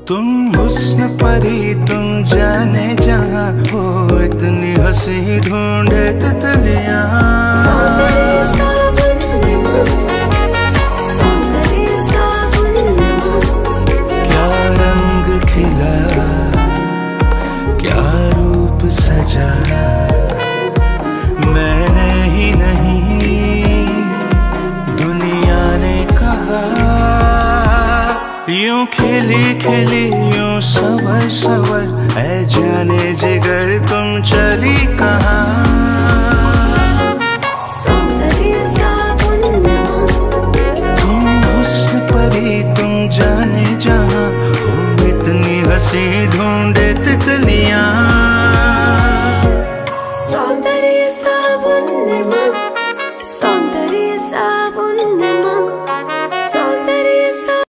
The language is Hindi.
तुम हुस्न परी तुम जाने जहाँ हो, इतनी हंसी ढूंढे तितलियाँ। क्या रंग खिला, क्या रूप सजा, मैंने ही नहीं दुनिया ने कहा। यूं खिली खिली यूं सवर सवर, ऐ जाने जिगर तुम चली कहाँ। तुम हुस्न परी तुम जाने जहाँ हो, इतनी हंसी ढूंढे